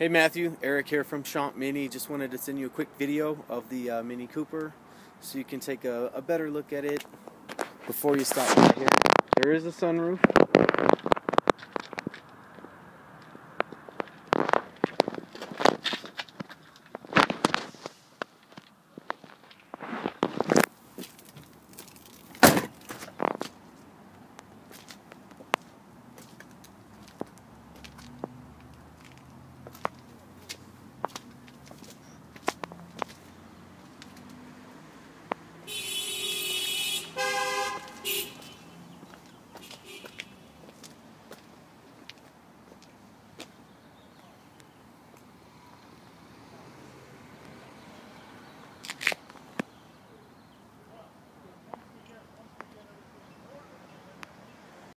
Hey Matthew, Eric here from Champ Mini. Just wanted to send you a quick video of the Mini Cooper so you can take a better look at it before you stop by here. There is a sunroof.